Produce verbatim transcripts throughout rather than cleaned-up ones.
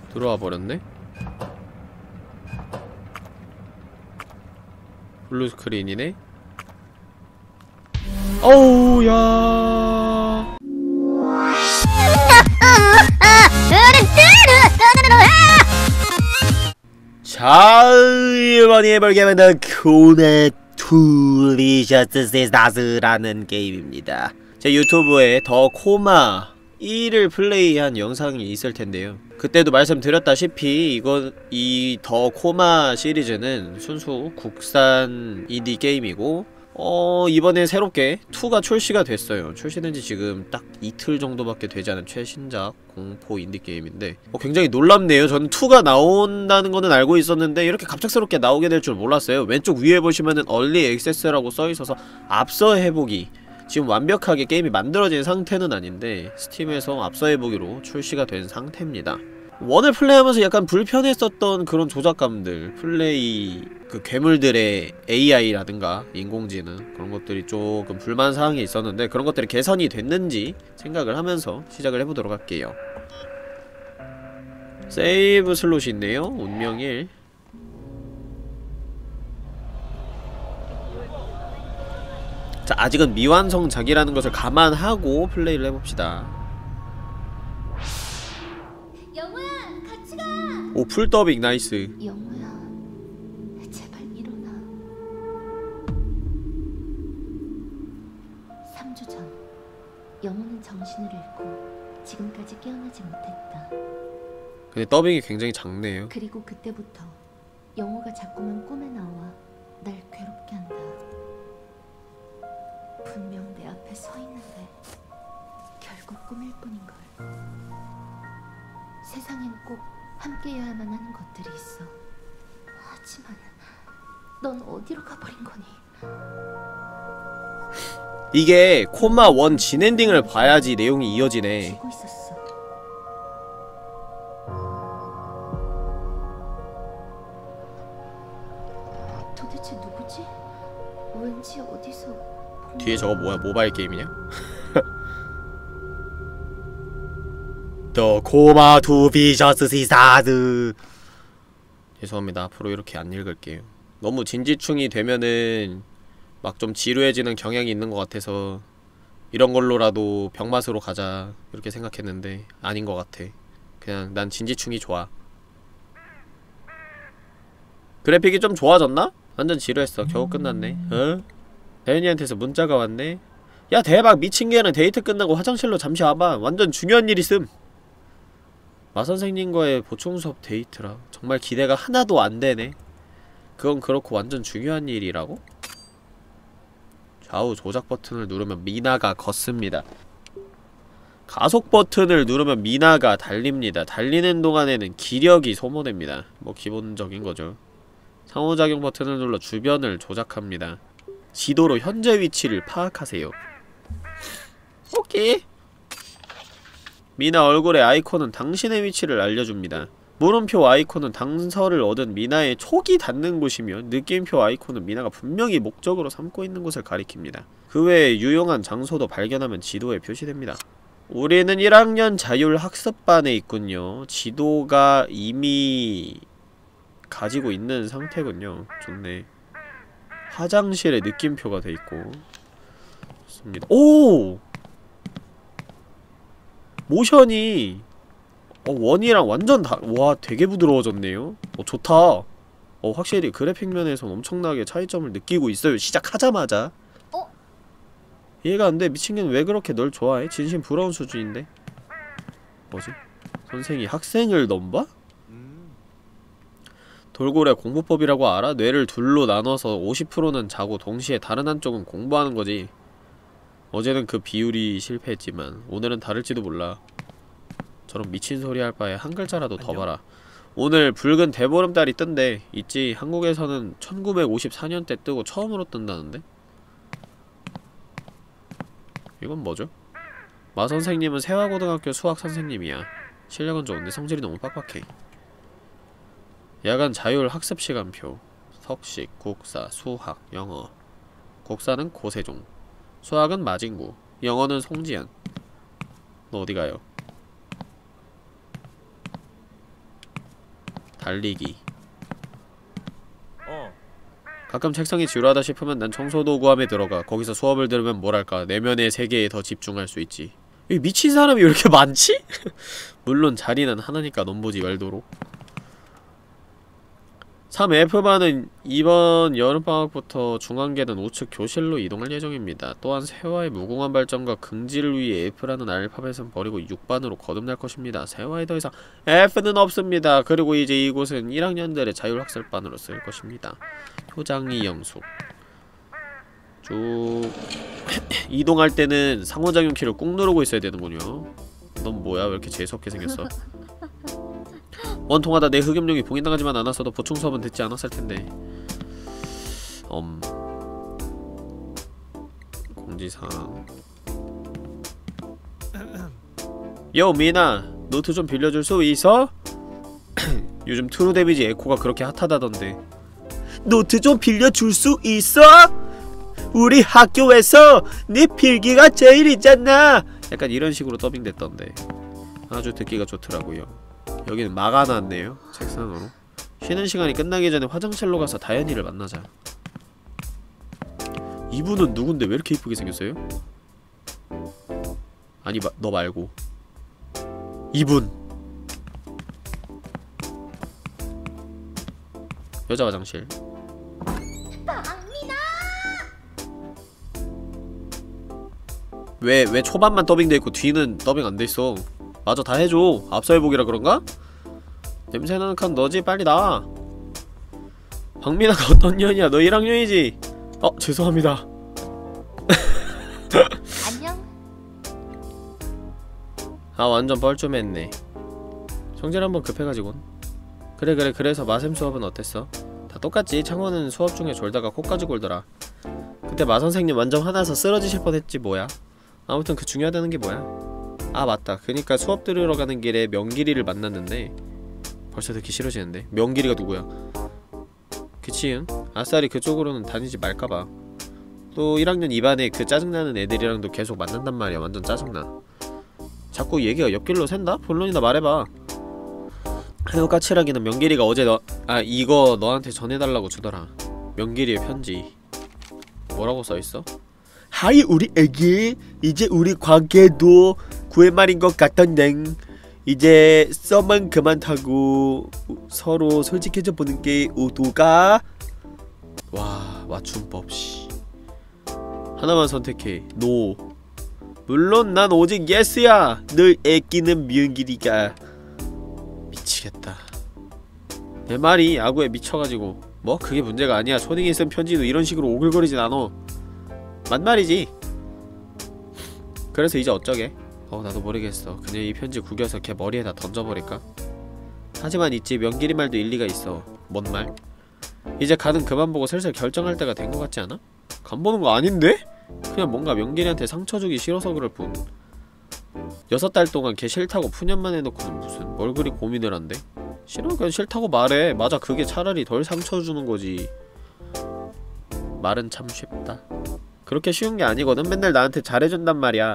들어와 버렸네? 블루 스크린이네? 어우, 야. 자, 이번에 해볼게 하면 코나 투 리셔츠 시스타즈라는 게임입니다. 제 유튜브에 더 코마 일을 플레이한 영상이 있을텐데요, 그때도 말씀드렸다시피 이건 이 더 코마 시리즈는 순수 국산 인디 게임이고, 어 이번에 새롭게 투가 출시가 됐어요. 출시된지 지금 딱 이틀 정도밖에 되지 않은 최신작 공포 인디게임인데 어, 굉장히 놀랍네요. 저는 투가 나온다는 거는 알고 있었는데 이렇게 갑작스럽게 나오게 될 줄 몰랐어요. 왼쪽 위에 보시면은 얼리 액세스라고 써있어서 앞서 해보기, 지금 완벽하게 게임이 만들어진 상태는 아닌데 스팀에서 앞서 해보기로 출시가 된 상태입니다. 원을 플레이하면서 약간 불편했었던 그런 조작감들, 플레이 그 괴물들의 에이아이라든가 인공지능, 그런 것들이 조금 불만사항이 있었는데 그런 것들이 개선이 됐는지 생각을 하면서 시작을 해보도록 할게요. 세이브 슬롯이 있네요. 운명 일. 자, 아직은 미완성작이라는 것을 감안하고 플레이를 해봅시다. 오, 풀더빙 나이스. 영호야, 제발 일어나. 삼 주 전, 영호는 정신을 잃고 지금까지 깨어나지 못했다. 근데 더빙이 굉장히 작네요. 그리고 그때부터 영호가 자꾸만 꿈에 나와 날 괴롭게 한다. 분명 내 앞에 서 있는데 결국 꿈일 뿐인걸. 세상엔 꼭 함께여야만 하는 것들이 있어. 하지만 넌 어디로 가버린 거니? 이게 코마 원 진엔딩을 봐야지 내용이 이어지네. 쥐고 있었어. 도대체 누구지? 왠지 어디서 뒤에 저거 뭐야, 모바일 게임이냐? 더 코마 투 비셔츠 시스타즈. 죄송합니다. 앞으로 이렇게 안 읽을게요. 너무 진지충이 되면은 막 좀 지루해지는 경향이 있는 것 같아서 이런 걸로라도 병맛으로 가자 이렇게 생각했는데 아닌 것 같아. 그냥 난 진지충이 좋아. 그래픽이 좀 좋아졌나? 완전 지루했어. 겨우 끝났네. 어? 대현이한테서 문자가 왔네. 야, 대박! 미친개는 데이트 끝나고 화장실로 잠시 와봐. 완전 중요한 일 있음. 마선생님과의 보충수업 데이트라. 정말 기대가 하나도 안되네. 그건 그렇고 완전 중요한 일이라고? 좌우 조작 버튼을 누르면 미나가 걷습니다. 가속 버튼을 누르면 미나가 달립니다. 달리는 동안에는 기력이 소모됩니다. 뭐 기본적인 거죠. 상호작용 버튼을 눌러 주변을 조작합니다. 지도로 현재 위치를 파악하세요. 오케이. 미나 얼굴의 아이콘은 당신의 위치를 알려줍니다. 물음표 아이콘은 단서를 얻은 미나의 촉이 닿는 곳이며 느낌표 아이콘은 미나가 분명히 목적으로 삼고 있는 곳을 가리킵니다. 그 외에 유용한 장소도 발견하면 지도에 표시됩니다. 우리는 일 학년 자율학습반에 있군요. 지도가 이미 가지고 있는 상태군요. 좋네. 화장실에 느낌표가 돼있고. 좋습니다. 오! 모션이 어, 원이랑 완전 다.. 와, 되게 부드러워졌네요? 어, 좋다. 어, 확실히 그래픽 면에선 엄청나게 차이점을 느끼고 있어요. 시작하자마자. 어? 이해가 안 돼. 미친개는 왜 그렇게 널 좋아해? 진심 부러운 수준인데? 뭐지? 선생이 학생을 넘봐? 돌고래 공부법이라고 알아? 뇌를 둘로 나눠서 오십 퍼센트는 자고 동시에 다른 한쪽은 공부하는 거지. 어제는 그 비율이 실패했지만 오늘은 다를지도 몰라. 저런 미친 소리 할 바에 한 글자라도 더 봐라. 오늘 붉은 대보름달이 뜬대. 있지. 한국에서는 천구백오십사 년대 뜨고 처음으로 뜬다는데? 이건 뭐죠? 마선생님은 세화고등학교 수학선생님이야. 실력은 좋은데 성질이 너무 빡빡해. 야간 자율 학습 시간표. 석식, 국사, 수학, 영어. 국사는 고세종, 수학은 마진구, 영어는 송지연. 너 어디가요? 달리기. 가끔 책상이 지루하다 싶으면 난 청소도구함에 들어가. 거기서 수업을 들으면 뭐랄까 내면의 세계에 더 집중할 수 있지. 이 미친 사람이 왜 이렇게 많지? 물론 자리는 하나니까 넘보지 말도록. 삼 에프반은 이번 여름방학부터 중앙계단 우측 교실로 이동할 예정입니다. 또한 세화의 무궁한 발전과 긍지를 위해 F라는 알파벳은 버리고 육 반으로 거듭날 것입니다. 세화에 더 이상 F는 없습니다. 그리고 이제 이곳은 일 학년들의 자율학습반으로 쓸 것입니다. 효장이 영숙. 쭉 이동할 때는 상호작용 키를 꾹 누르고 있어야 되는군요. 넌 뭐야? 왜 이렇게 재수없게 생겼어? 원통하다. 내 흑염룡이 봉인당하지만 않았어도 보충 수업은 듣지 않았을 텐데. 음... 공지사항. 요 미나, 노트 좀 빌려줄 수 있어? 요즘 트루 데미지 에코가 그렇게 핫하다던데. 노트 좀 빌려줄 수 있어? 우리 학교에서 네 필기가 제일이잖아. 약간 이런 식으로 더빙됐던데 아주 듣기가 좋더라고요. 여기는 막아놨네요. 책상으로. 쉬는 시간이 끝나기 전에 화장실로 가서 다현이를 만나자. 이분은 누군데 왜 이렇게 이쁘게 생겼어요? 아니 마, 너 말고 이분. 여자 화장실. 왜, 왜 초반만 더빙돼있고 뒤는 더빙 안 돼있어? 맞아, 다 해줘. 앞서해보기라 그런가? 냄새나는 칸 너지? 빨리 나와. 박민아가 어떤 년이야? 너 일 학년이지? 어, 죄송합니다. 안녕. 아, 완전 뻘쭘했네. 성질 한번 급해가지곤. 그래 그래 그래서 마셈 수업은 어땠어? 다 똑같지. 창원은 수업 중에 졸다가 코까지 골더라. 그때 마선생님 완전 화나서 쓰러지실 뻔했지 뭐야. 아무튼 그 중요하다는 게 뭐야? 아 맞다. 그니까 수업 들으러 가는 길에 명길이를 만났는데 벌써 듣기 싫어지는데. 명길이가 누구야? 그치 응? 아싸리 그쪽으로는 다니지 말까봐. 또 일 학년 이 반에 그 짜증나는 애들이랑도 계속 만난단 말이야. 완전 짜증나. 자꾸 얘기가 옆길로 샌다? 본론이나 말해봐. 해우 까칠하기는 명길이가 어제 너.. 아 이거 너한테 전해달라고 주더라. 명길이의 편지. 뭐라고 써있어? 하이 우리 애기, 이제 우리 관계도 구회 말인 것 같던데 이제 썸은 그만 타고 서로 솔직해져 보는 게 오도가. 와 맞춤법 씨. 하나만 선택해. 노. 물론 난 오직 예스야. 늘 애끼는 명길이가. 미치겠다. 내 말이 야구에 미쳐가지고. 뭐 그게 문제가 아니야. 초딩이 쓴 편지도 이런 식으로 오글거리진 않어. 맞말이지. 그래서 이제 어쩌게? 어 나도 모르겠어. 그냥 이 편지 구겨서 걔 머리에다 던져버릴까? 하지만 있지 명길이 말도 일리가 있어. 뭔 말? 이제 간은 그만 보고 슬슬 결정할 때가 된 것 같지 않아? 간 보는 거 아닌데? 그냥 뭔가 명길이한테 상처 주기 싫어서 그럴 뿐. 여섯 달 동안 걔 싫다고 푸념만 해놓고는 무슨 뭘 그리 고민을 한대? 싫어? 그냥 싫다고 말해. 맞아 그게 차라리 덜 상처 주는 거지. 말은 참 쉽다. 그렇게 쉬운 게 아니거든. 맨날 나한테 잘해준단 말이야.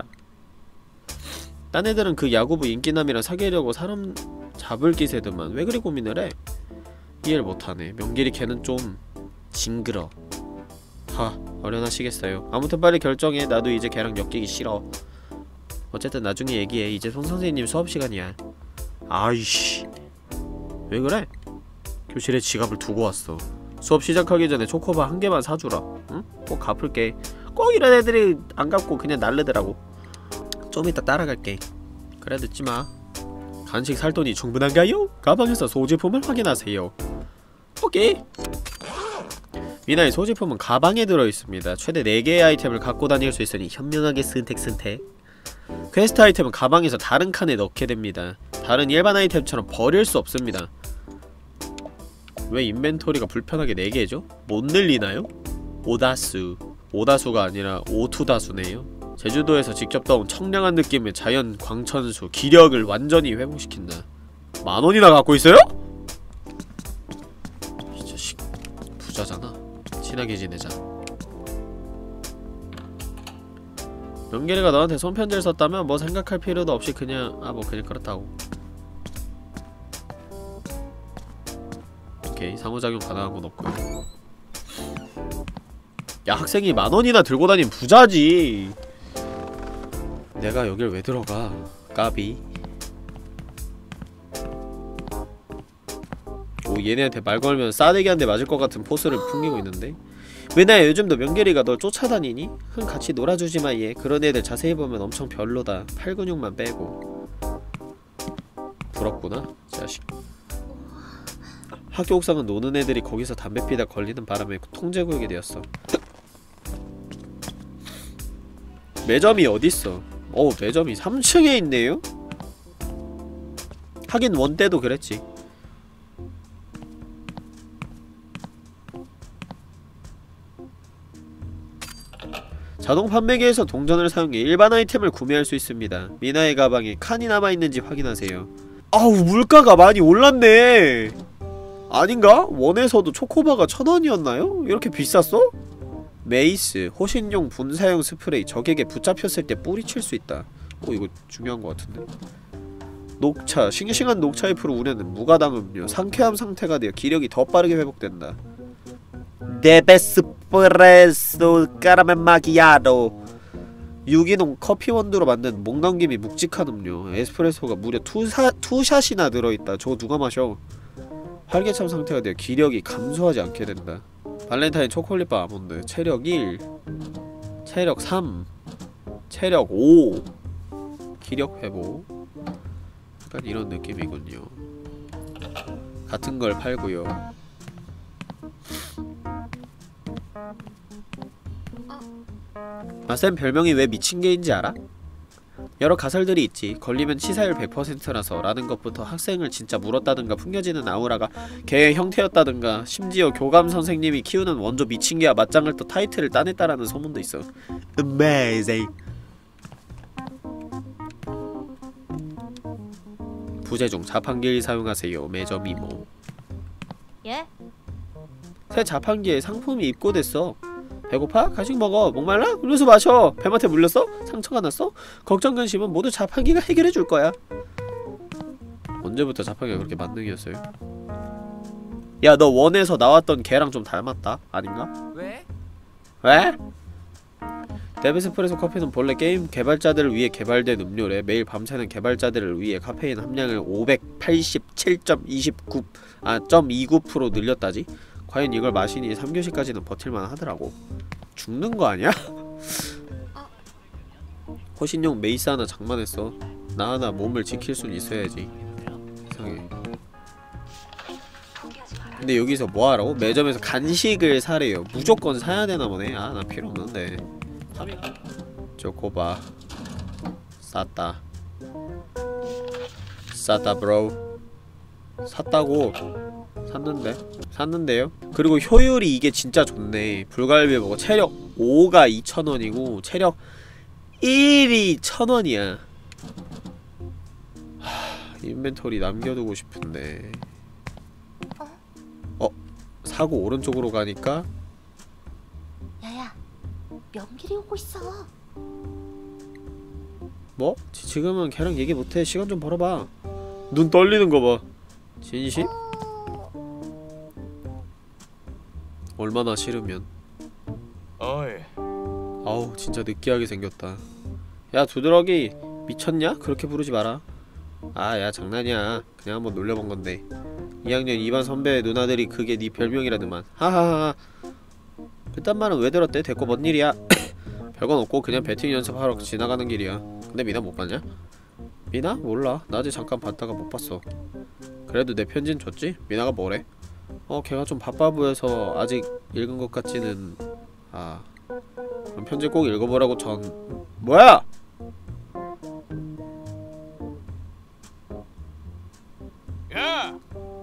딴 애들은 그 야구부 인기남이랑 사귀려고 사람 잡을 기세드만 왜 그리 고민을 해? 이해를 못하네. 명길이 걔는 좀 징그러. 하 어련하시겠어요. 아무튼 빨리 결정해. 나도 이제 걔랑 엮이기 싫어. 어쨌든 나중에 얘기해. 이제 송선생님 수업시간이야. 아이씨 왜 그래? 교실에 지갑을 두고 왔어. 수업 시작하기 전에 초코바 한 개만 사주라. 응? 꼭 갚을게. 꼭 이런 애들이 안 갚고 그냥 날르더라고. 좀 이따 따라갈게. 그래 늦지마. 간식 살 돈이 충분한가요? 가방에서 소지품을 확인하세요. 오케이. 미나의 소지품은 가방에 들어있습니다. 최대 네 개의 아이템을 갖고 다닐 수 있으니 현명하게 선택 선택. 퀘스트 아이템은 가방에서 다른 칸에 넣게 됩니다. 다른 일반 아이템처럼 버릴 수 없습니다. 왜 인벤토리가 불편하게 네 개죠? 못 늘리나요? 오다수. 오다수가 아니라 오투다수네요. 제주도에서 직접 따온 청량한 느낌의 자연 광천수 기력을 완전히 회복시킨다. 만원이나 갖고 있어요? 이 자식 부자잖아. 친하게 지내자. 명길이가 너한테 손편지를 썼다면 뭐 생각할 필요도 없이 그냥 아 뭐 그냥 그렇다고. 오케이, 상호작용 가능한 건 없고요. 야, 학생이 만원이나 들고 다니면 부자지. 내가 여길 왜 들어가? 까비. 오, 얘네한테 말 걸면 싸대기 한 대 맞을 것 같은 포스를 풍기고 있는데? 왜냐, 요즘도 명계리가 널 쫓아다니니? 흥, 같이 놀아주지마 얘. 그런 애들 자세히 보면 엄청 별로다. 팔 근육만 빼고. 부럽구나, 자식. 학교 옥상은 노는 애들이 거기서 담배 피다 걸리는 바람에 통제구역이 되었어. 매점이 어딨어? 어, 매점이 삼 층에 있네요? 하긴 원 때도 그랬지. 자동 판매기에서 동전을 사용해 일반 아이템을 구매할 수 있습니다. 미나의 가방에 칸이 남아있는지 확인하세요. 아우, 물가가 많이 올랐네. 아닌가? 원에서도 초코바가 천 원이었나요? 이렇게 비쌌어? 메이스, 호신용 분사용 스프레이. 적에게 붙잡혔을 때 뿌리칠 수 있다. 어, 이거 중요한 것 같은데? 녹차, 싱싱한 녹차 잎으로 우려낸 무가당 음료. 상쾌함 상태가 되어 기력이 더 빠르게 회복된다. 네베스프레소 까라멜 마키아토. 유기농 커피 원두로 만든 목넘김이 묵직한 음료. 에스프레소가 무려 투사, 투샷이나 들어있다. 저거 누가 마셔? 활개참 상태가 되어 기력이 감소하지 않게 된다. 발렌타인 초콜릿바 아몬드. 체력 일, 체력 삼, 체력 오, 기력 회복. 약간 이런 느낌이군요. 같은 걸 팔고요. 아, 쌤 별명이 왜 미친개인지 알아? 여러 가설들이 있지. 걸리면 치사율 백 퍼센트라서 라는 것부터 학생을 진짜 물었다든가 풍겨지는 아우라가 개의 형태였다든가 심지어 교감 선생님이 키우는 원조 미친개와 맞짱을 떠 타이틀을 따냈다라는 소문도 있어. Amazing. 부재중 자판기를 사용하세요. 매점 이모. 예? 새 자판기에 상품이 입고됐어. 배고파? 간식 먹어. 목말라? 음료수 마셔. 뱀한테 물렸어? 상처가 났어? 걱정 근심은 모두 자판기가 해결해줄 거야. 언제부터 자판기가 그렇게 만능이었어요? 야, 너 원에서 나왔던 걔랑 좀 닮았다. 아닌가? 왜? 왜? 네베스프레소 커피는 본래 게임 개발자들을 위해 개발된 음료래. 매일 밤새는 개발자들을 위해 카페인 함량을 오백팔십칠 점 이십구 아, .이십구 퍼센트 늘렸다지? 과연 이걸 마시니 삼 교시까지는 버틸만 하더라고. 죽는 거 아니야? 호신용 메이스 하나 장만했어. 나 하나 몸을 지킬 순 있어야지. 이상해. 근데 여기서 뭐하라고? 매점에서 간식을 사래요. 무조건 사야 되나 보네. 아, 나 필요 없는데. 초코바 쌌다. 쌌다 브로. 샀다고. 샀는데? 샀는데요? 그리고 효율이 이게 진짜 좋네. 불갈비 먹어. 체력 오가 이천 원이고 체력 일이 천 원이야. 하, 인벤토리 남겨두고 싶은데. 어? 사고 오른쪽으로 가니까? 야야, 명길이 오고 있어. 뭐? 지, 지금은 걔랑 얘기 못해. 시간 좀 벌어봐. 눈 떨리는 거 봐. 진심? 얼마나 싫으면. 어이. 아우, 진짜 느끼하게 생겼다. 야, 두드러기 미쳤냐? 그렇게 부르지 마라. 아, 야, 장난이야. 그냥 한번 놀려본 건데. 이 학년 이 반 선배 누나들이 그게 네 별명이라더만. 하하하. 그딴 말은 왜 들었대? 됐고 뭔 일이야? 별건 없고 그냥 배팅 연습하러 지나가는 길이야. 근데 미나 못 봤냐? 미나? 몰라. 나 어제 잠깐 봤다가 못 봤어. 그래도 내 편지는 줬지? 미나가 뭐래? 어, 걔가 좀 바빠 보여서 아직 읽은 것 같지는. 아, 그럼 편지 꼭 읽어보라고 전... 뭐야! 야!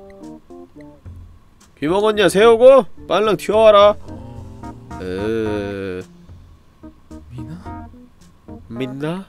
비 먹었냐, 세우고? 빨랑 튀어와라. 으... 미나? 믿나?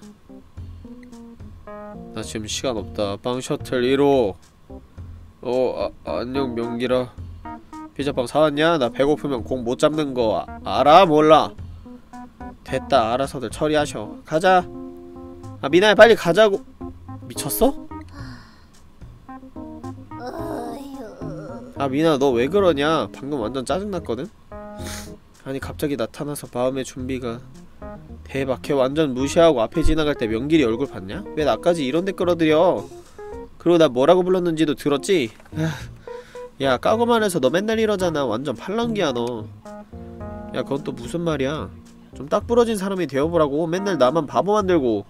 나 지금 시간 없다. 빵 셔틀 일 호. 어, 아, 안녕 명기라. 피자빵 사왔냐? 나 배고프면 공 못 잡는 거 아, 알아? 몰라? 됐다. 알아서들 처리하셔. 가자. 아, 미나야 빨리 가자고. 미쳤어? 아 미나 너 왜 그러냐? 방금 완전 짜증났거든? 아니 갑자기 나타나서 마음의 준비가 대박. 걔 완전 무시하고 앞에 지나갈 때 명길이 얼굴 봤냐? 왜 나까지 이런데 끌어들여? 그리고 나 뭐라고 불렀는지도 들었지? 야 까고만 해서 너 맨날 이러잖아. 완전 팔랑귀야 너. 야 그건 또 무슨 말이야? 좀 딱 부러진 사람이 되어보라고. 맨날 나만 바보 만들고.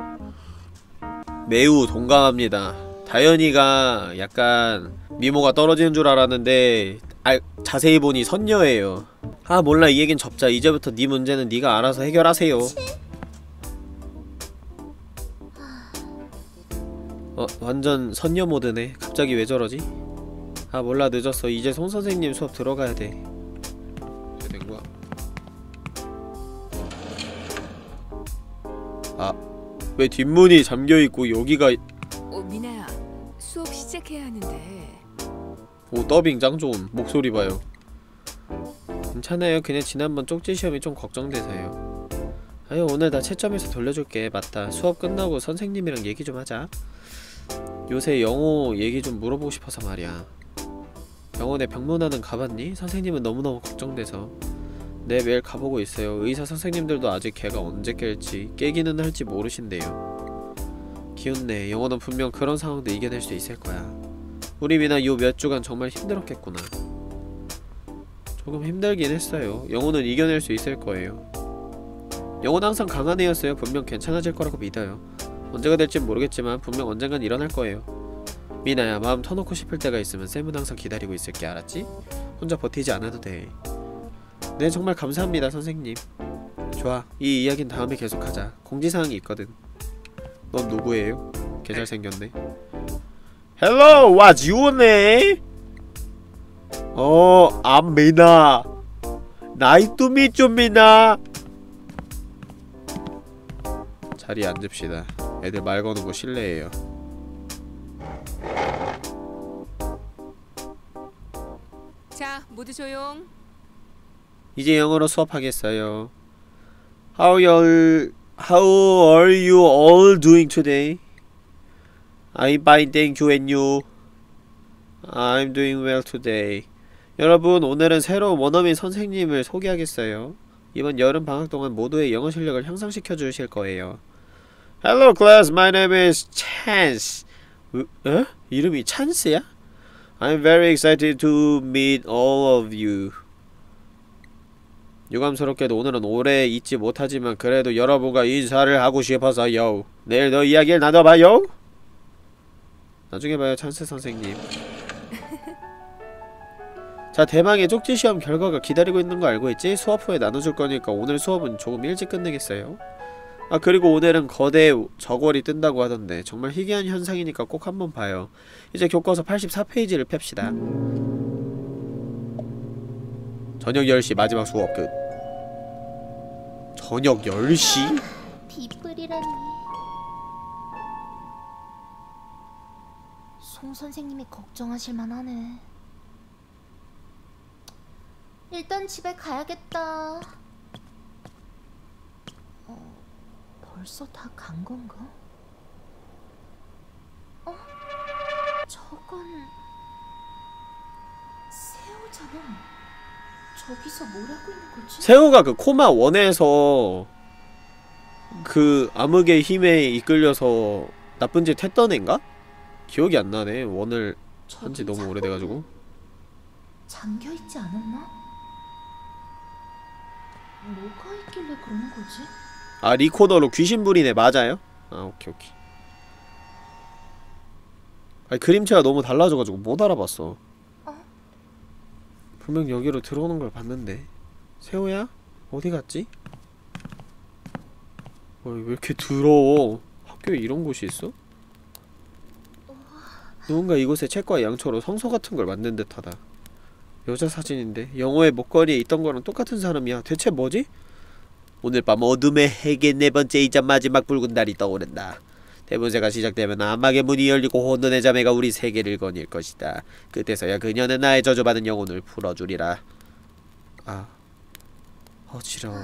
매우 동감합니다. 다현이가 약간 미모가 떨어지는 줄 알았는데 아, 자세히 보니 선녀예요. 아 몰라 이 얘긴 접자. 이제부터 네 문제는 네가 알아서 해결하세요. 어 완전 선녀 모드네. 갑자기 왜 저러지? 아 몰라 늦었어. 이제 송 선생님 수업 들어가야 돼. 이제 된 거야? 아 왜 뒷문이 잠겨있고 여기가 어, 미나야. 수업 시작해야 하는데. 오 더빙 짱 좋음. 목소리 봐요. 괜찮아요. 그냥 지난번 쪽지 시험이 좀 걱정돼서요. 아유 오늘 나 채점해서 돌려줄게. 맞다. 수업 끝나고 선생님이랑 얘기 좀 하자. 요새 영어 얘기 좀 물어보고 싶어서 말이야. 병원에 병문안은 가봤니? 선생님은 너무너무 걱정돼서. 네 매일 가보고 있어요. 의사 선생님들도 아직 걔가 언제 깰지 깨기는 할지 모르신대요. 기운내. 영어는 분명 그런 상황도 이겨낼 수 있을 거야. 우리 미나 요 몇 주간 정말 힘들었겠구나. 조금 힘들긴 했어요. 영어는 이겨낼 수 있을 거예요. 영어는 항상 강한 애였어요. 분명 괜찮아질 거라고 믿어요. 언제가 될진 모르겠지만 분명 언젠간 일어날 거예요. 미나야 마음 터놓고 싶을 때가 있으면 쌤은 항상 기다리고 있을게. 알았지? 혼자 버티지 않아도 돼. 네 정말 감사합니다 선생님. 좋아 이 이야기는 다음에 계속하자. 공지사항이 있거든. 넌 누구예요? 개 잘생겼네. Hello, what's your name? 어, I'm Mina. Nice to meet you, Mina. 자리에 앉읍시다. 애들 말 거는 거 실례예요. 자, 모두 조용. 이제 영어로 수업하겠어요. How you How are you all doing today? I'm fine, thank you, and you? I'm doing well today. 여러분, 오늘은 새로운 원어민 선생님을 소개하겠어요. 이번 여름 방학 동안 모두의 영어 실력을 향상시켜 주실 거예요. Hello class, my name is Chance. 어? 이름이 찬스야? I'm very excited to meet all of you. 유감스럽게도 오늘은 오래 있지 못하지만 그래도 여러분과 인사를 하고 싶어서요. 내일 더 이야기를 나눠봐요. 나중에 봐요 찬스 선생님. 자 대망의 쪽지시험 결과가 기다리고 있는 거 알고 있지? 수업 후에 나눠줄 거니까 오늘 수업은 조금 일찍 끝내겠어요. 아 그리고 오늘은 거대 저골이 뜬다고 하던데 정말 희귀한 현상이니까 꼭 한번 봐요. 이제 교과서 팔십사 페이지를 펴시다. 저녁 열 시 마지막 수업 끝. 저녁 열 시? 비플이라니. 송 선생님이 걱정하실 만하네. 일단 집에 가야겠다. 어, 벌써 다 간 건가? 어? 저건 새우잖아. 저기서 뭘 하고 있는 거지? 새우가 그 코마 원에서 그 암흑의 힘에 이끌려서 나쁜 짓 했던 애인가? 기억이 안 나네. 원을 한지 너무 오래돼가지고. 잠겨있지 않았나? 뭐가 있길래 그러는 거지? 아 리코더로 귀신 부리네. 맞아요? 아 오케이 오케이. 아니 그림체가 너무 달라져가지고 못 알아봤어. 어? 분명 여기로 들어오는 걸 봤는데. 새우야? 어디 갔지? 어, 왜 이렇게 더러워? 학교에 이런 곳이 있어? 누군가 이곳에 책과 양초로 성소 같은 걸 만든 듯하다. 여자 사진인데 영어의 목걸이에 있던 거랑 똑같은 사람이야. 대체 뭐지? 오늘 밤 어둠의 핵의 네 번째이자 마지막 붉은 달이 떠오른다. 대문세가 시작되면 암막의 문이 열리고 혼돈의 자매가 우리 세계를 거닐 것이다. 그때서야 그녀는 나의 저주받은 영혼을 풀어주리라. 아... 어지러워.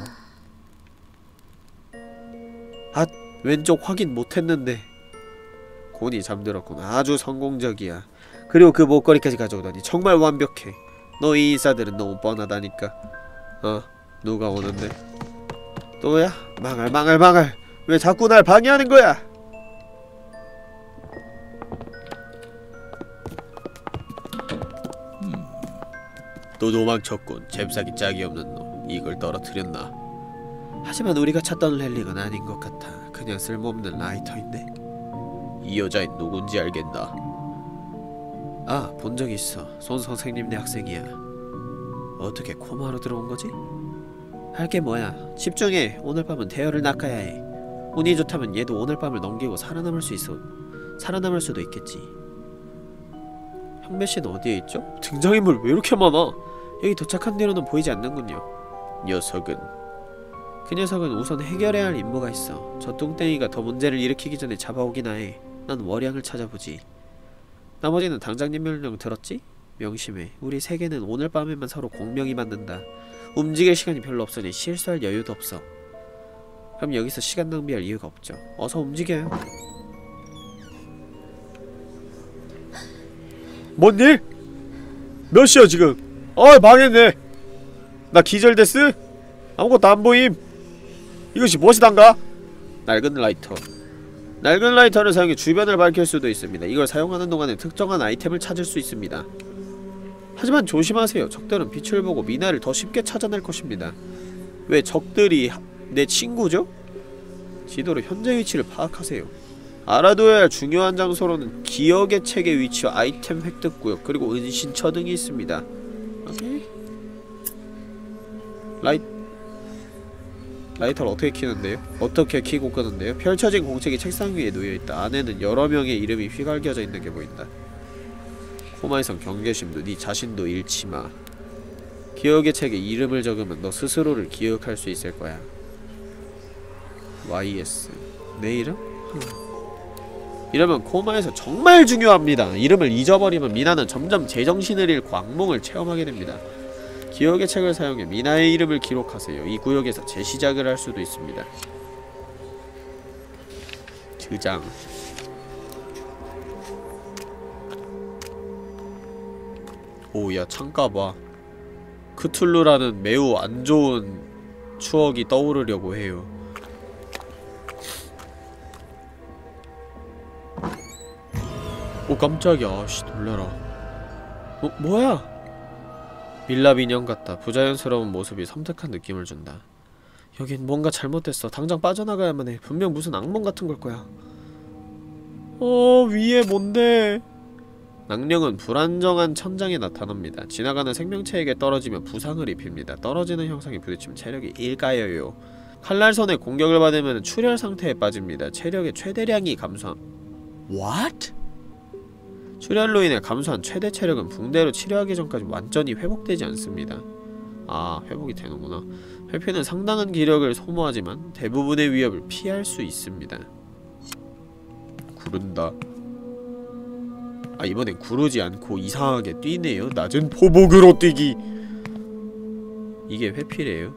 아! 왼쪽 확인 못했는데. 곤이 잠들었군. 아주 성공적이야. 그리고 그 목걸이까지 가져오다니 정말 완벽해. 너 이 인싸들은 너무 뻔하다니까. 어, 누가 오는데? 또야? 망할 망할 망할. 왜 자꾸 날 방해하는 거야? 또 도망쳤군. 잽싸기 짝이 없는 놈. 이걸 떨어뜨렸나? 하지만 우리가 찾던 렐릭은 아닌 것 같아. 그냥 쓸모없는 라이터인데. 이 여자인 누군지 알겠나? 아, 본 적 있어. 손 선생님네 학생이야. 어떻게 코마로 들어온 거지? 할 게 뭐야. 집중해. 오늘 밤은 대여를 낚아야 해. 운이 좋다면 얘도 오늘 밤을 넘기고 살아남을 수 있어. 살아남을 수도 있겠지. 형배씨는 어디에 있죠? 등장인물 왜 이렇게 많아? 여기 도착한 뒤로는 보이지 않는군요. 녀석은 그 녀석은 우선 해결해야 할 임무가 있어. 저 뚱땡이가 더 문제를 일으키기 전에 잡아오기나 해. 난 월양을 찾아보지. 나머지는 당장님 명령 들었지? 명심해. 우리 세계는 오늘 밤에만 서로 공명이 맞는다. 움직일 시간이 별로 없으니 실수할 여유도 없어. 그럼 여기서 시간 낭비할 이유가 없죠. 어서 움직여요. 뭔 일? 몇 시야 지금? 어이 망했네. 나 기절됐스? 아무것도 안 보임. 이것이 무엇이단가? 낡은 라이터. 낡은 라이터를 사용해 주변을 밝힐 수도 있습니다. 이걸 사용하는 동안에 특정한 아이템을 찾을 수 있습니다. 하지만 조심하세요. 적들은 빛을 보고 미나를 더 쉽게 찾아낼 것입니다. 왜 적들이 내 친구죠? 지도로 현재 위치를 파악하세요. 알아둬야 할 중요한 장소로는 기억의 책의 위치와 아이템 획득구역 그리고 은신처 등이 있습니다. 오케이. 라이... 라이터를 어떻게 켜는데요? 어떻게 켜고 끄는데요? 펼쳐진 공책이 책상 위에 놓여있다. 안에는 여러 명의 이름이 휘갈겨져 있는 게 보인다. 코마에선 경계심도 네 자신도 잃지마. 기억의 책에 이름을 적으면 너 스스로를 기억할 수 있을 거야. 와이에스 내 이름? 이러면 코마에서 정말 중요합니다. 이름을 잊어버리면 미나는 점점 제정신을 잃고 악몽을 체험하게 됩니다. 기억의 책을 사용해 미나의 이름을 기록하세요. 이 구역에서 재시작을 할 수도 있습니다. 저장. 오, 야, 창가봐. 크툴루라는 매우 안 좋은 추억이 떠오르려고 해요. 오, 깜짝이야. 아씨, 놀래라. 어, 뭐야? 밀랍 인형 같다. 부자연스러운 모습이 섬뜩한 느낌을 준다. 여긴 뭔가 잘못됐어. 당장 빠져나가야만 해. 분명 무슨 악몽 같은 걸 거야. 어, 위에 뭔데? 낭령은 불안정한 천장에 나타납니다. 지나가는 생명체에게 떨어지면 부상을 입힙니다. 떨어지는 형상에 부딪히면 체력이 일가여요. 칼날선의 공격을 받으면 출혈 상태에 빠집니다. 체력의 최대량이 감소함. What? 출혈로 인해 감소한 최대 체력은 붕대로 치료하기 전까지 완전히 회복되지 않습니다. 아, 회복이 되는구나. 회피는 상당한 기력을 소모하지만 대부분의 위협을 피할 수 있습니다. 구른다. 아, 이번엔 구르지 않고 이상하게 뛰네요. 낮은 포복으로 뛰기. 이게 회피래요.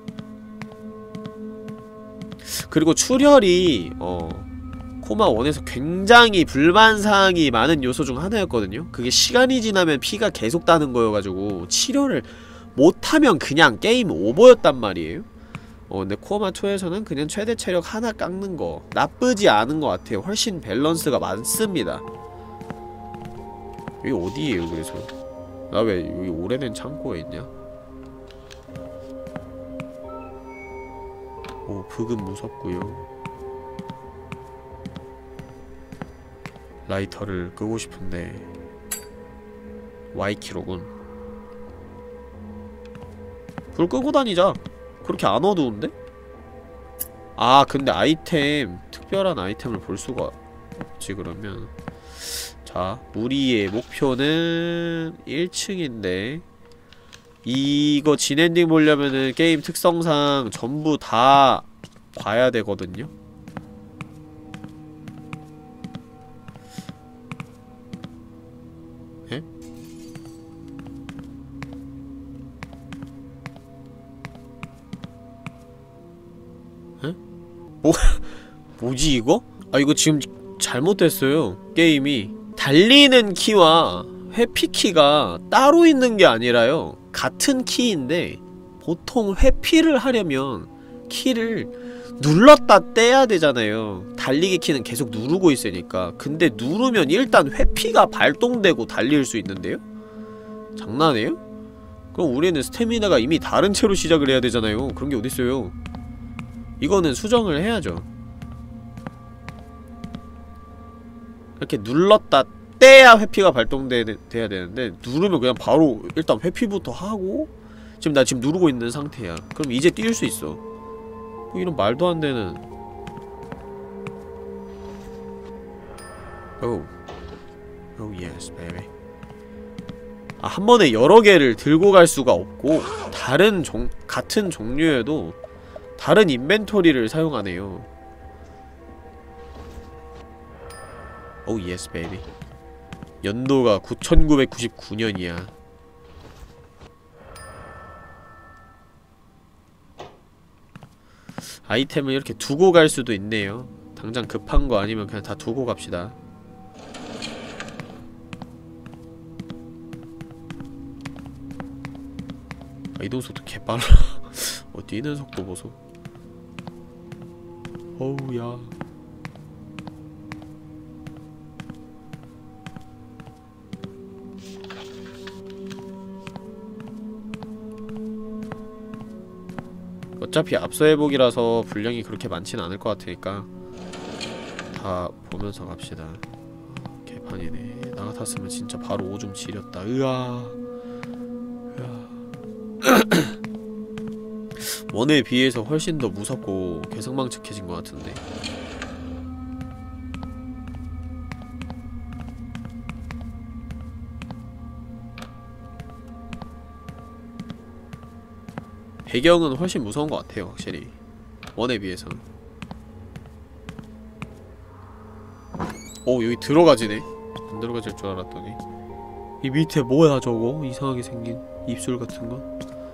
그리고 출혈이 어 코마 원에서 굉장히 불만사항이 많은 요소 중 하나였거든요. 그게 시간이 지나면 피가 계속 따는 거여가지고 치료를 못하면 그냥 게임 오버였단 말이에요. 어 근데 코마투에서는 그냥 최대 체력 하나 깎는 거 나쁘지 않은 것 같아요. 훨씬 밸런스가 많습니다. 여기 어디에요 그래서? 나 왜 여기 오래된 창고에 있냐? 오, 브금 무섭구요. 라이터를 끄고 싶은데 Y키로군. 불 끄고 다니자. 그렇게 안 어두운데? 아, 근데 아이템 특별한 아이템을 볼 수가 없지 그러면. 자, 우리의 목표는 일 층인데 이거 진엔딩 보려면은 게임 특성상 전부 다 봐야 되거든요? 에? 에? 뭐, 뭐지 이거? 아, 이거 지금 잘못됐어요 게임이. 달리는 키와 회피키가 따로 있는 게 아니라요, 같은 키인데 보통 회피를 하려면 키를 눌렀다 떼야 되잖아요. 달리기 키는 계속 누르고 있으니까. 근데 누르면 일단 회피가 발동되고 달릴 수 있는데요? 장난해요? 그럼 우리는 스태미나가 이미 다른 채로 시작을 해야 되잖아요. 그런 게 어딨어요. 이거는 수정을 해야죠. 이렇게 눌렀다 떼야 회피가 발동돼야 되는데, 누르면 그냥 바로 일단 회피부터 하고, 지금 나 지금 누르고 있는 상태야. 그럼 이제 뛸 수 있어. 뭐 이런 말도 안 되는. Oh. Oh yes, baby. 아, 한 번에 여러 개를 들고 갈 수가 없고, 다른 종, 같은 종류에도 다른 인벤토리를 사용하네요. Oh yes, baby. 연도가 구천구백구십구 년이야. 아이템을 이렇게 두고 갈 수도 있네요. 당장 급한 거 아니면 그냥 다 두고 갑시다. 아, 이동 속도 개빨라. 어, 뛰는 속도 보소. 어우야. 어차피 압수 회복이라서 분량이 그렇게 많지는 않을 것 같으니까 다 보면서 갑시다. 개판이네. 나 같았으면 진짜 바로 오줌 지렸다. 으아. 으아. 원에 비해서 훨씬 더 무섭고 괴상망측해진 것 같은데. 배경은 훨씬 무서운 것 같아요, 확실히. 원에 비해서. 오, 여기 들어가지네. 안 들어가질 줄 알았더니. 이 밑에 뭐야 저거? 이상하게 생긴 입술 같은 거?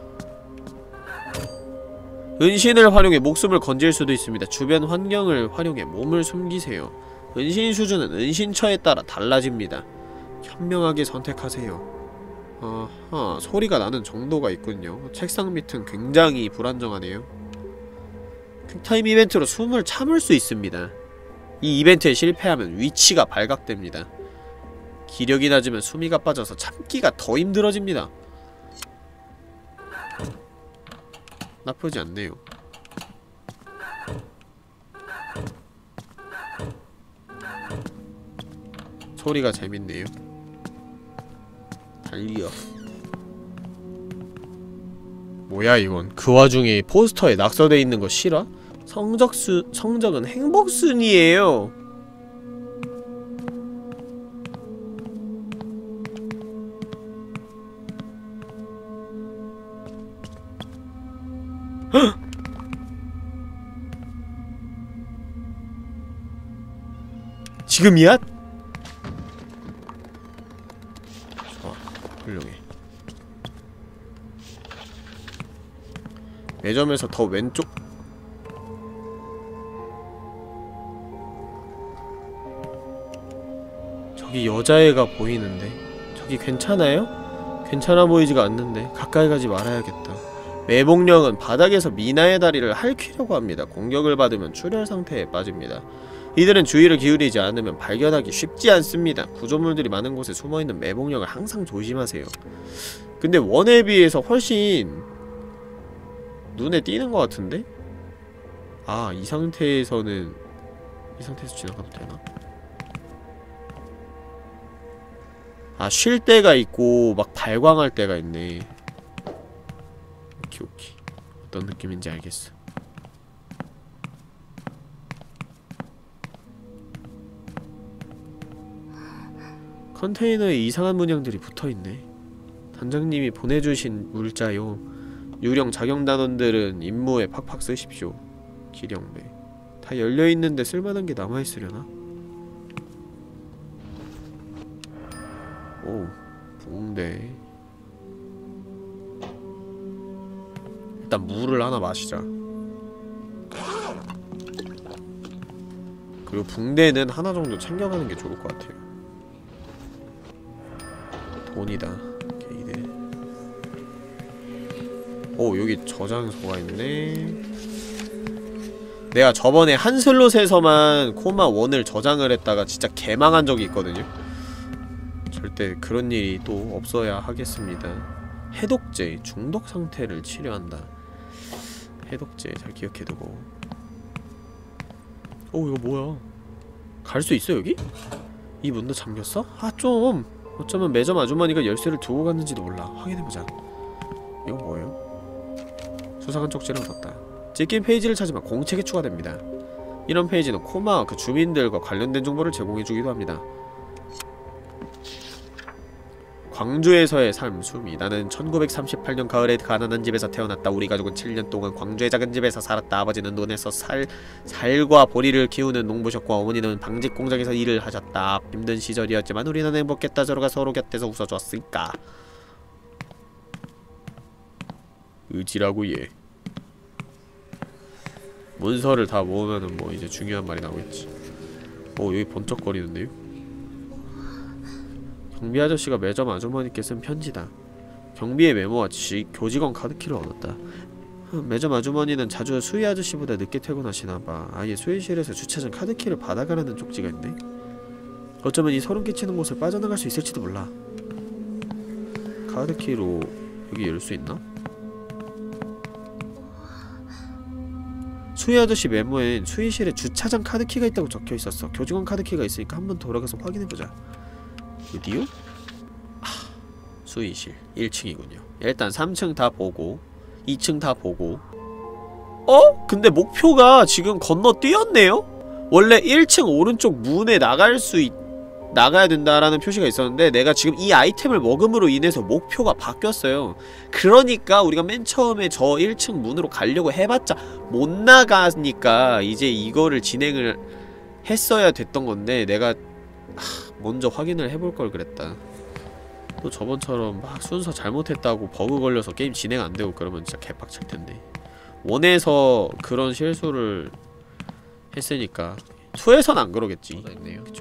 은신을 활용해 목숨을 건질 수도 있습니다. 주변 환경을 활용해 몸을 숨기세요. 은신 수준은 은신처에 따라 달라집니다. 현명하게 선택하세요. 아하, 소리가 나는 정도가 있군요. 책상 밑은 굉장히 불안정하네요. 퀵타임 이벤트로 숨을 참을 수 있습니다. 이 이벤트에 실패하면 위치가 발각됩니다. 기력이 낮으면 숨이가 빠져서 참기가 더 힘들어집니다. 나쁘지 않네요. 소리가 재밌네요. 달려. 뭐야 이건? 그 와중에 포스터에 낙서돼 있는 거 실화? 성적수, 성적은 행복순이에요. 헉! 지금이야? 좋아, 훌륭해. 매점에서 더 왼쪽. 저기 여자애가 보이는데 저기 괜찮아요? 괜찮아 보이지가 않는데 가까이 가지 말아야겠다. 매복령은 바닥에서 미나의 다리를 핥히려고 합니다. 공격을 받으면 출혈 상태에 빠집니다. 이들은 주의를 기울이지 않으면 발견하기 쉽지 않습니다. 구조물들이 많은 곳에 숨어있는 매복령을 항상 조심하세요. 근데 원에 비해서 훨씬 눈에 띄는 것 같은데? 아, 이 상태에서는 이 상태에서 지나가도 되나? 아, 쉴 때가 있고 막 발광할 때가 있네. 오케이 오케이. 어떤 느낌인지 알겠어. 컨테이너에 이상한 문양들이 붙어있네. 단장님이 보내주신 물자요. 유령 작용단원들은 임무에 팍팍 쓰십시오. 기령배. 다 열려있는데 쓸만한 게 남아있으려나? 오, 붕대. 일단 물을 하나 마시자. 그리고 붕대는 하나 정도 챙겨가는 게 좋을 것 같아요. 원이다. 게이드. 오, 여기 저장소가 있네. 내가 저번에 한 슬롯에서만 코마 원을 저장을 했다가 진짜 개망한 적이 있거든요. 절대 그런 일이 또 없어야 하겠습니다. 해독제, 중독 상태를 치료한다. 해독제 잘 기억해두고. 오, 이거 뭐야? 갈 수 있어 여기? 이 문도 잠겼어? 아 좀! 어쩌면 매점 아주머니가 열쇠를 두고 갔는지도 몰라. 확인해보자. 이건 뭐예요? 수상한 쪽지를 얻었다. 찍힌 페이지를 찾으면 공책이 추가됩니다. 이런 페이지는 코마와 그 주민들과 관련된 정보를 제공해주기도 합니다. 광주에서의 삶, 수미. 나는 천구백삼십팔 년 가을에 가난한 집에서 태어났다. 우리 가족은 칠 년 동안 광주의 작은 집에서 살았다. 아버지는 논에서 살, 살과 보리를 키우는 농부셨고 어머니는 방직 공장에서 일을 하셨다. 힘든 시절이었지만 우리는 행복했다. 서로가 서로 곁에서 웃어줬으니까. 의지라고 얘. 문서를 다 모으면은 뭐 이제 중요한 말이 나오겠지. 오, 여기 번쩍거리는데요? 경비 아저씨가 매점 아주머니께 쓴 편지다. 경비의 메모와 지, 교직원 카드키를 얻었다. 매점 아주머니는 자주 수희 아저씨보다 늦게 퇴근하시나봐. 아예 수의실에서 주차장 카드키를 받아가라는 쪽지가 있네. 어쩌면 이 소름 끼치는 곳을 빠져나갈 수 있을지도 몰라. 카드키로 여기 열 수 있나? 수희 아저씨 메모엔 수의실에 주차장 카드키가 있다고 적혀있었어. 교직원 카드키가 있으니까 한번 돌아가서 확인해보자. 어디요? 아, 수의실 일 층이군요. 일단 삼 층 다 보고 이 층 다 보고. 어? 근데 목표가 지금 건너뛰었네요? 원래 일 층 오른쪽 문에 나갈 수 있... 나가야 된다라는 표시가 있었는데 내가 지금 이 아이템을 먹음으로 인해서 목표가 바뀌었어요. 그러니까 우리가 맨 처음에 저 일 층 문으로 가려고 해봤자 못 나가니까 이제 이거를 진행을 했어야 됐던 건데 내가 하, 먼저 확인을 해볼 걸 그랬다. 또 저번처럼 막 순서 잘못했다고 버그 걸려서 게임 진행 안 되고 그러면 진짜 개빡칠 텐데. 원에서 그런 실수를 했으니까 투에선 안 그러겠지. 그쵸?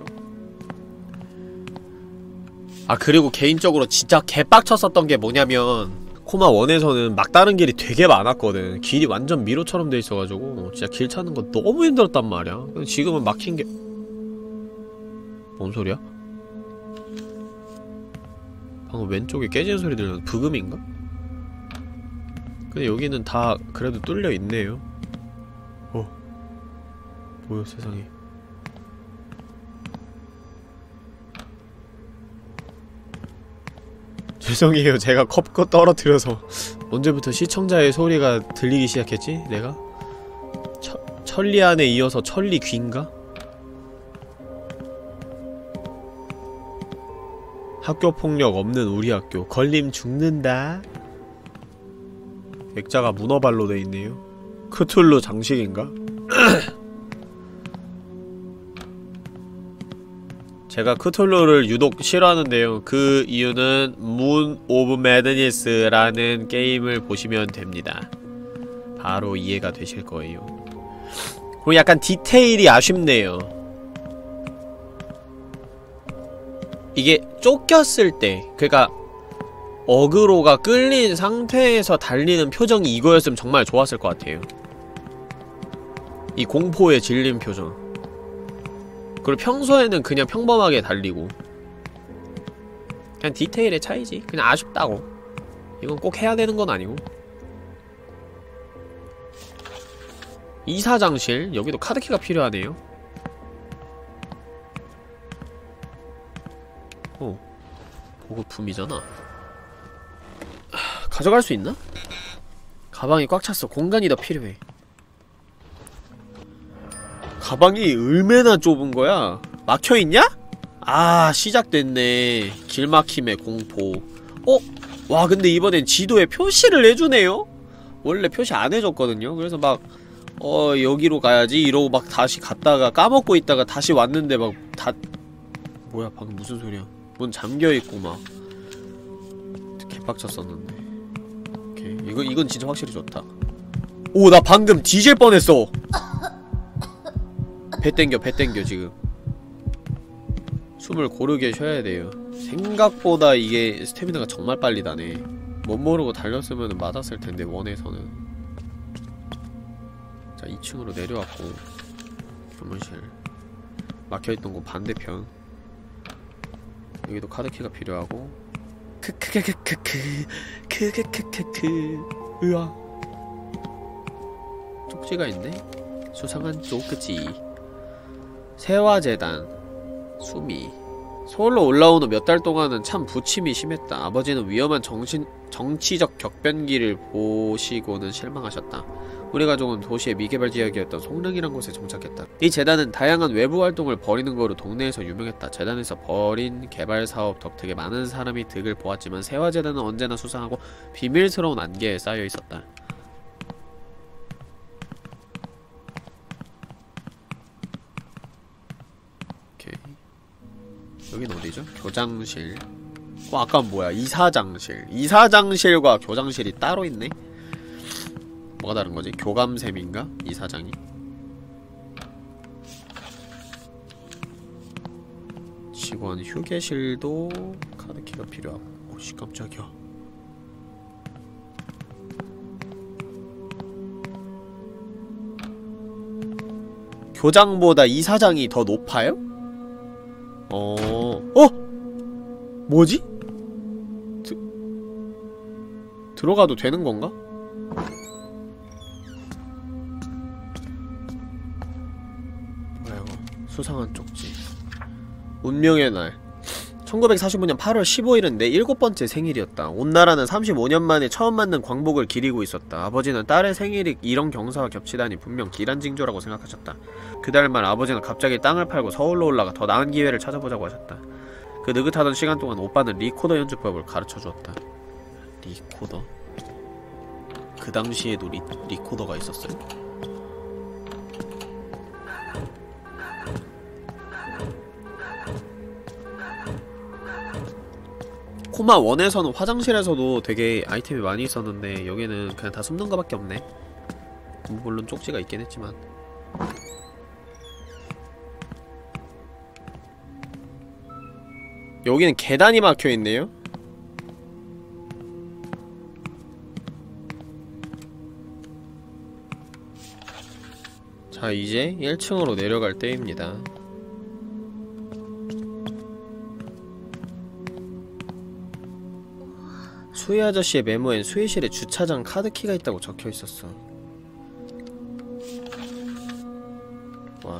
아, 그리고 개인적으로 진짜 개빡쳤었던 게 뭐냐면 코마 원에서는 막다른 길이 되게 많았거든. 길이 완전 미로처럼 돼 있어가지고 진짜 길 찾는 거 너무 힘들었단 말이야. 지금은 막힌 게... 뭔 소리야? 방금 왼쪽에 깨지는 소리 들렸는데 부금인가? 근데 여기는 다 그래도 뚫려 있네요. 어, 뭐야 세상에. 죄송해요. 제가 컵거 떨어뜨려서. 언제부터 시청자의 소리가 들리기 시작했지? 내가? 처, 천리안에 이어서 천리귀인가? 학교폭력 없는 우리 학교. 걸림 죽는다. 액자가 문어발로 돼있네요. 크툴루 장식인가? 제가 크툴루를 유독 싫어하는데요. 그 이유는 문 오브 매드니스라는 게임을 보시면 됩니다. 바로 이해가 되실 거예요. 그리고 약간 디테일이 아쉽네요. 이게 쫓겼을 때, 그니까 어그로가 끌린 상태에서 달리는 표정이 이거였으면 정말 좋았을 것 같아요. 이 공포에 질린 표정. 그리고 평소에는 그냥 평범하게 달리고. 그냥 디테일의 차이지. 그냥 아쉽다고. 이건 꼭 해야 되는 건 아니고. 이사장실. 여기도 카드키가 필요하네요. 어, 보급품이잖아. 하, 가져갈 수 있나? 가방이 꽉 찼어. 공간이 더 필요해. 가방이 얼마나 좁은 거야? 막혀있냐? 아, 시작됐네. 길막힘의 공포. 어? 와, 근데 이번엔 지도에 표시를 해주네요? 원래 표시 안 해줬거든요? 그래서 막 어, 여기로 가야지 이러고 막 다시 갔다가 까먹고 있다가 다시 왔는데 막 다... 뭐야, 방금 무슨 소리야. 문 잠겨있고 막 개빡쳤었는데. 오케이. 이거, 이건 진짜 확실히 좋다. 오, 나 방금 뒤질 뻔했어. 배 땡겨, 배 땡겨 지금. 숨을 고르게 쉬어야 돼요. 생각보다 이게 스태미나가 정말 빨리 다네. 못 모르고 달렸으면 맞았을 텐데, 원에서는. 자, 이 층으로 내려왔고. 교문실. 막혀있던 곳 반대편. 여기도 카드키가 필요하고. 크크크크크크. 크크크크크. 으아. 쪽지가 있네? 수상한 쪽지. 세화재단. 수미. 서울로 올라온 후 몇 달 동안은 참 부침이 심했다. 아버지는 위험한 정신, 정치적 격변기를 보시고는 실망하셨다. 우리 가족은 도시의 미개발 지역이었던 송릉이란 곳에 정착했다. 이 재단은 다양한 외부 활동을 벌이는 거로 동네에서 유명했다. 재단에서 벌인 개발사업 덕택에 많은 사람이 득을 보았지만 세화재단은 언제나 수상하고 비밀스러운 안개에 쌓여있었다. 여긴 어디죠? 교장실. 어, 아까 뭐야? 이사장실. 이사장실과 교장실이 따로 있네? 뭐가 다른 거지? 교감샘인가? 이사장이? 직원 휴게실도 카드키가 필요하고. 오씨, 깜짝이야. 교장보다 이사장이 더 높아요? 어... 어? 뭐지? 드... 들어가도 되는 건가? 뭐야 이거. 수상한 쪽지. 운명의 날. 천구백사십오 년 팔월 십오일은 내 일곱 번째 생일이었다. 온 나라는 삼십오 년 만에 처음 맞는 광복을 기리고 있었다. 아버지는 딸의 생일이 이런 경사와 겹치다니 분명 기란징조라고 생각하셨다. 그달 말 아버지는 갑자기 땅을 팔고 서울로 올라가 더 나은 기회를 찾아보자고 하셨다. 그 느긋하던 시간 동안 오빠는 리코더 연주법을 가르쳐주었다. 리코더? 그 당시에도 리, 리코더가 있었어요? 코마 원에서는 화장실에서도 되게 아이템이 많이 있었는데 여기는 그냥 다 숨는 거밖에 없네. 물론 쪽지가 있긴 했지만. 여기는 계단이 막혀있네요? 자, 이제 일 층으로 내려갈 때입니다. 수혜 아저씨의 메모엔 수혜실에 주차장 카드키가 있다고 적혀있었어. 와.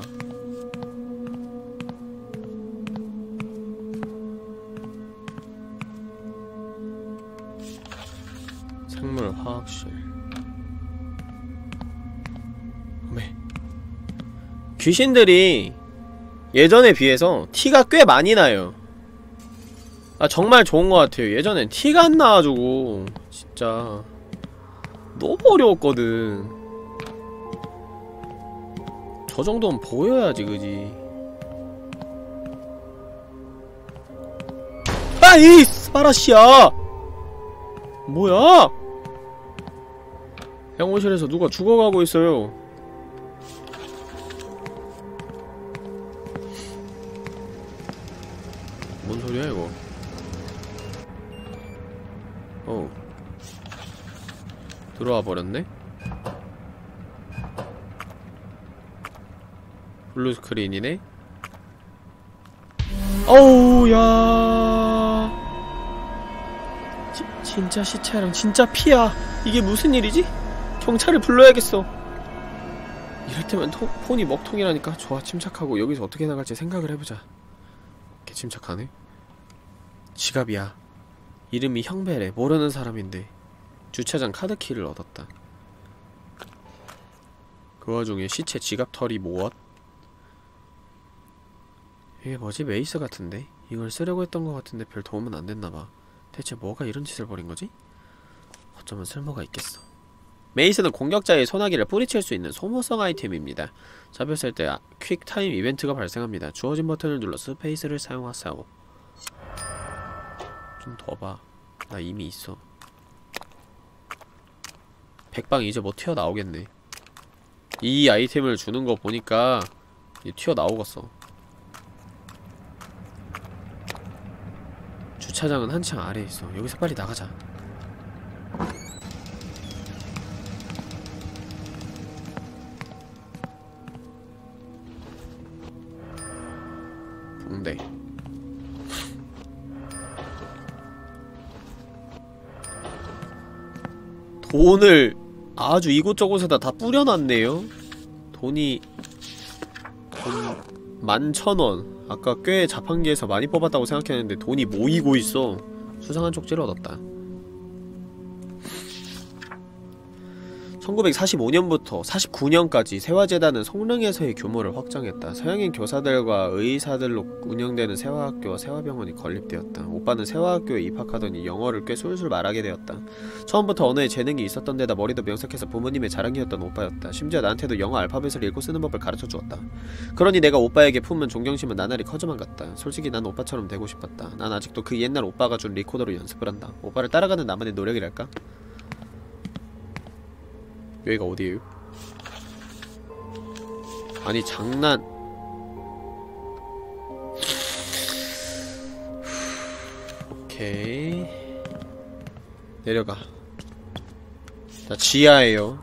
생물 화학실. 어메. 귀신들이 예전에 비해서 티가 꽤 많이 나요. 아, 정말 좋은 것 같아요. 예전엔 티가 안 나가지고 진짜 너무 어려웠거든. 저 정도는 보여야지, 그지? 아이! 스파라시야! 뭐야? 양호실에서 누가 죽어가고 있어요. 뭔 소리야 이거? 어, 들어와 버렸네? 블루 스크린이네? 어우, 야. 지, 진짜 시체랑 진짜 피야. 이게 무슨 일이지? 경찰을 불러야겠어. 이럴 때면 토, 폰이 먹통이라니까. 좋아, 침착하고 여기서 어떻게 나갈지 생각을 해보자. 개 침착하네? 지갑이야. 이름이 형배래. 모르는 사람인데 주차장 카드키를 얻었다. 그 와중에 시체 지갑털이 무엇? 이게 뭐지? 메이스 같은데? 이걸 쓰려고 했던 것 같은데 별 도움은 안 됐나봐. 대체 뭐가 이런 짓을 벌인 거지? 어쩌면 쓸모가 있겠어. 메이스는 공격자의 소나기를 뿌리칠 수 있는 소모성 아이템입니다. 잡혔을 때 퀵타임 이벤트가 발생합니다. 주어진 버튼을 눌러 스페이스를 사용하세요. 좀 더 봐. 나 이미 있어. 백방 이제 뭐 튀어나오겠네. 이 아이템을 주는 거 보니까 튀어나오겠어. 주차장은 한층 아래에 있어. 여기서 빨리 나가자. 붕대. 돈을 아주 이곳저곳에다 다 뿌려놨네요. 돈이 돈 만천원. 아까 꽤 자판기에서 많이 뽑았다고 생각했는데 돈이 모이고 있어. 수상한 쪽지를 얻었다. 천구백사십오 년부터 사십구 년까지 세화재단은 성릉에서의 규모를 확장했다. 서양인 교사들과 의사들로 운영되는 세화학교와 세화병원이 건립되었다. 오빠는 세화학교에 입학하더니 영어를 꽤 술술 말하게 되었다. 처음부터 언어에 재능이 있었던 데다 머리도 명석해서 부모님의 자랑이었던 오빠였다. 심지어 나한테도 영어 알파벳을 읽고 쓰는 법을 가르쳐주었다. 그러니 내가 오빠에게 품은 존경심은 나날이 커져만 갔다. 솔직히 난 오빠처럼 되고 싶었다. 난 아직도 그 옛날 오빠가 준 리코더로 연습을 한다. 오빠를 따라가는 나만의 노력이랄까? 여기가 어디에요? 아니 장난. 오케이 내려가. 자 지하에요.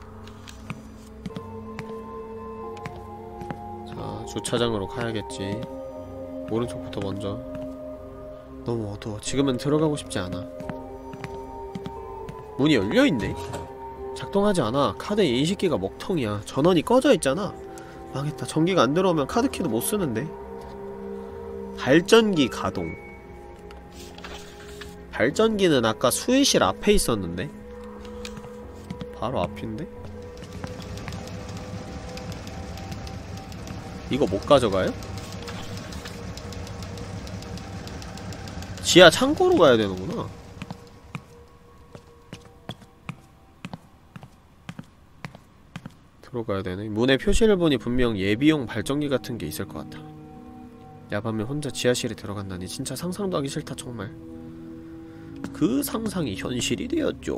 자 주차장으로 가야겠지. 오른쪽부터 먼저. 너무 어두워. 지금은 들어가고 싶지 않아. 문이 열려있네? 작동하지 않아. 카드 인식기가 먹통이야. 전원이 꺼져 있잖아. 망했다. 전기가 안 들어오면 카드키도 못 쓰는데. 발전기 가동. 발전기는 아까 수의실 앞에 있었는데? 바로 앞인데? 이거 못 가져가요? 지하 창고로 가야 되는구나. 들어가야 되네. 문의 표시를 보니 분명 예비용 발전기 같은 게 있을 것 같아. 야밤에 혼자 지하실에 들어간다니 진짜 상상도 하기 싫다 정말. 그 상상이 현실이 되었죠.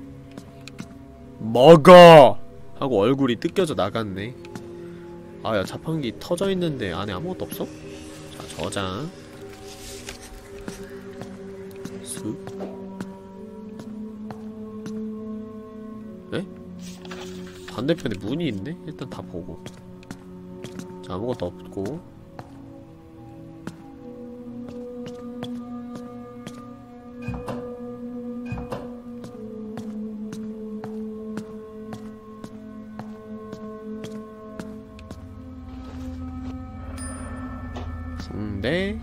먹어! 하고 얼굴이 뜯겨져 나갔네. 아야 자판기 터져있는데 안에 아무것도 없어? 자 저장. 슥. 에? 반대편에 문이 있네? 일단 다 보고. 자, 아무것도 없고. 붕대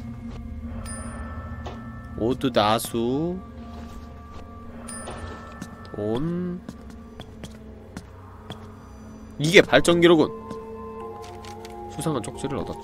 오두 나수 돈. 이게 발전기로군. 수상한 쪽지를 얻었다.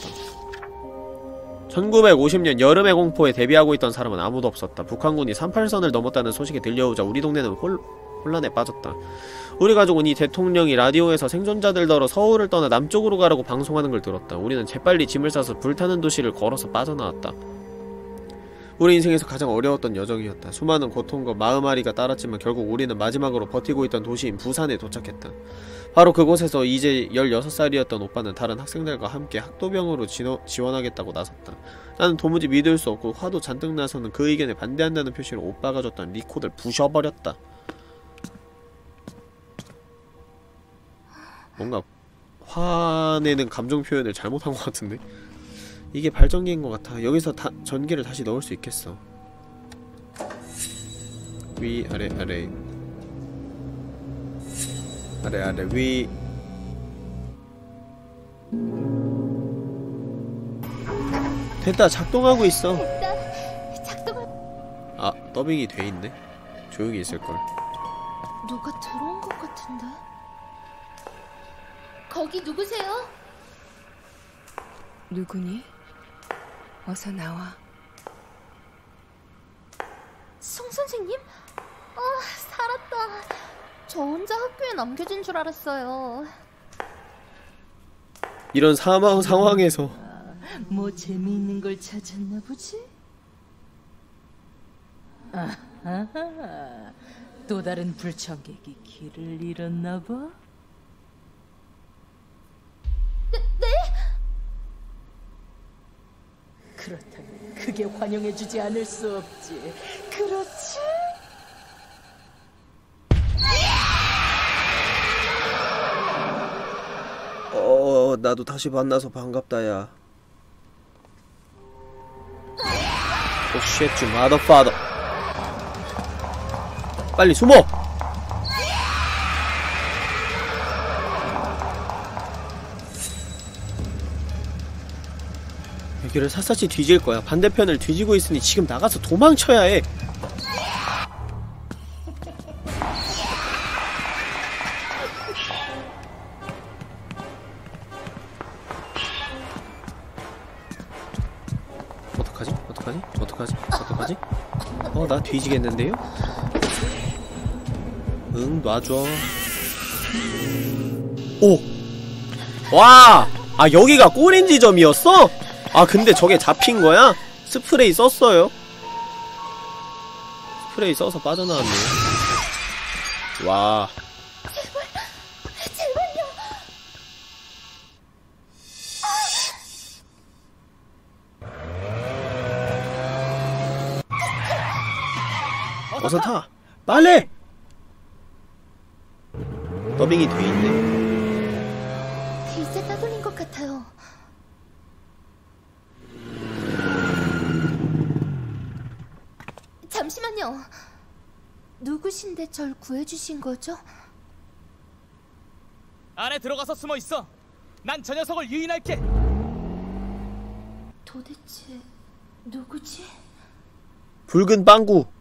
천구백오십 년 여름의 공포에 대비하고 있던 사람은 아무도 없었다. 북한군이 삼팔선을 넘었다는 소식이 들려오자 우리 동네는 홀, 혼란에 빠졌다. 우리 가족은 이 대통령이 라디오에서 생존자들더러 서울을 떠나 남쪽으로 가라고 방송하는 걸 들었다. 우리는 재빨리 짐을 싸서 불타는 도시를 걸어서 빠져나왔다. 우리 인생에서 가장 어려웠던 여정이었다. 수많은 고통과 마음앓이가 따랐지만 결국 우리는 마지막으로 버티고 있던 도시인 부산에 도착했다. 바로 그곳에서 이제 열여섯 살이었던 오빠는 다른 학생들과 함께 학도병으로 진어, 지원하겠다고 나섰다. 나는 도무지 믿을 수 없고 화도 잔뜩 나서는 그 의견에 반대한다는 표시로 오빠가 줬던 리코더를 부셔버렸다. 뭔가 화내는 감정 표현을 잘못한 것 같은데? 이게 발전기인 것 같아. 여기서 다, 전기를 다시 넣을 수 있겠어. 위, 아래, 아래. 아래, 아래, 위. 됐다. 작동하고 있어. 됐다. 작동을. 아, 더빙이 돼 있네. 조용히 있을걸. 누가 들어온 것 같은데? 거기 누구세요? 누구니? 어서 나와. 송 선생님? 아, 살았다. 저 혼자 학교에 남겨진 줄 알았어요. 이런 사망 상황에서 뭐 재미있는 걸 찾았나 보지? 아하하, 또 다른 불청객이 길을 잃었나 봐? 네? 네? 그렇다면 그 크게 환영해주지 않을 수 없지. 그렇지? 어, 나도 다시 만나서 반갑다, 야. 오, 쉣, you motherfather. 빨리 숨어! 여기를 샅샅이 뒤질 거야. 반대편을 뒤지고 있으니 지금 나가서 도망쳐야 해. 어떡하지? 어떡하지? 어떡하지? 어떡하지? 어, 나 뒤지겠는데요? 응, 놔줘. 오! 와! 아, 여기가 꼴인 지점이었어? 아, 근데 저게 잡힌 거야? 스프레이 썼어요? 스프레이 써서 빠져나왔네. 와. 어서 타! 빨리! 더빙이 돼있네. 글쎄 따돌린 것 같아요. 잠시만요. 누구신데 절 구해주신 거죠? 안에 들어가서 숨어 있어. 난 저 녀석을 유인할게. 도대체 누구지? 붉은 빵구.